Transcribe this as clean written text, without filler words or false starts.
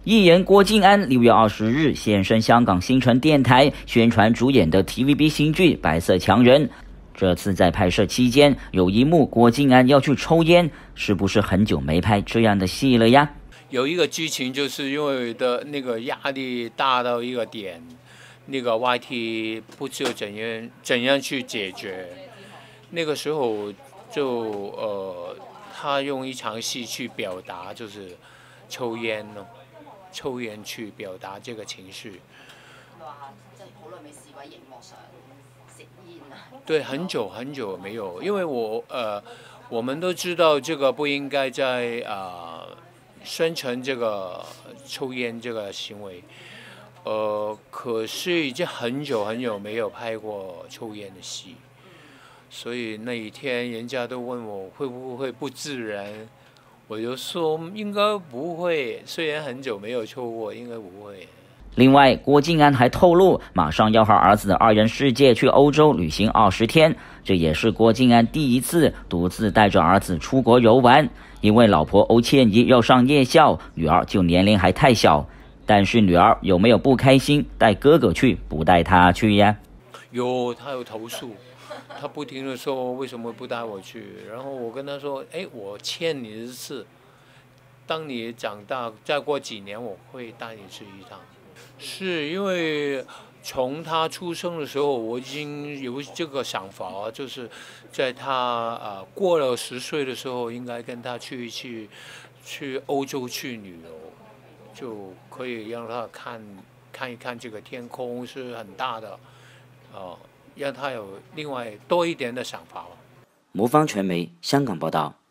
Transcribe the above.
艺人郭晋安6月20日现身香港新城电台，宣传主演的 TVB 新剧《白色强人》。这次在拍摄期间，有一幕郭晋安要去抽烟，是不是很久没拍这样的戏了呀？ 有一个剧情就是因为的那个压力大到一个点，那个 YT 不知道怎样去解决。那个时候就他用一場戲去表達，就是抽煙咯，抽煙去表達這個情緒。 話即係好耐未試過喺熒幕上食煙啊。 對，很久很久沒有，因為我們都知道這個不應該在宣傳這個抽煙這個行為。可是已經很久很久沒有拍過抽煙的戲。所以那一天人家都問我會不會不自然，我就說應該不會，雖然很久沒有抽過，應該不會。 另外，郭晋安还透露，马上要和儿子的2人世界去欧洲旅行20天，这也是郭晋安第一次独自带着儿子出国游玩。因为老婆欧倩怡要上夜校，女儿就年龄还太小。但是女儿有没有不开心带哥哥去，不带他去呀？ 有，他有投訴。他不停地說為什麼不帶我去，然後我跟他說，我欠你一次，當你長大再過幾年我會帶你去一趟。是因為從他出生的時候我已經有這個想法，就是在他過了10歲的時候應該跟他去歐洲去旅遊，就可以讓他看一看這個天空是很大的，讓他有另外多一點的想法。 魔方傳媒香港報道。